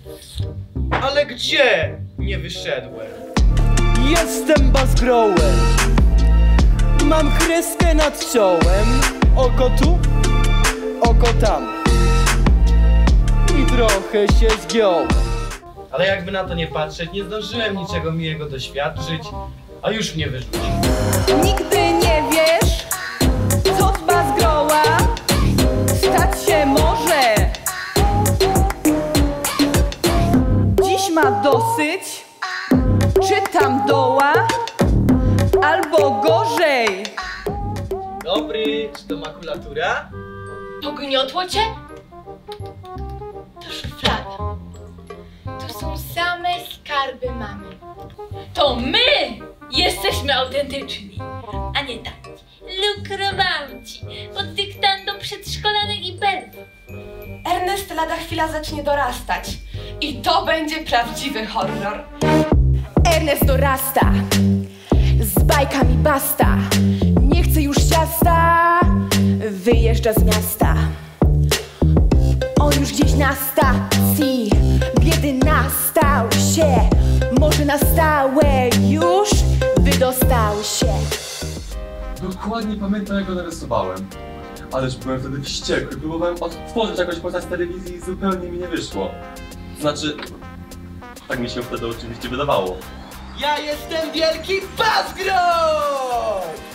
Ale gdzie nie wyszedłem? Jestem Buzzgrower. Mam kreskę nad czołem. Oko tu, oko tam. I trochę się zgiąłem. Ale jakby na to nie patrzeć, nie zdążyłem niczego miłego doświadczyć, a już mnie wyrzucił. Nigdy nie wiesz, co z Buzzgrowa stać się może. Dziś ma dosyć, czytam doła, albo gorzej. Dobry, czy to makulatura? Pogniotło cię? To szuflada. Tu są same skarby mamy. To my jesteśmy autentyczni, a nie tak lukrowałci pod dyktando przedszkolanek i belów. Ernest lada chwila zacznie dorastać i to będzie prawdziwy horror. Ernest dorasta, z bajkami basta, nie chce już ciasta, wyjeżdża z miasta. On już gdzieś na stacji biedy nastał się, może na stałe już wydostał się. Dokładnie pamiętam, jak go narysowałem. Ależ byłem wtedy wściekły, próbowałem odtworzyć jakąś postać z telewizji i zupełnie mi nie wyszło. Znaczy, tak mi się wtedy oczywiście wydawało. Ja jestem wielki Buzzgrow!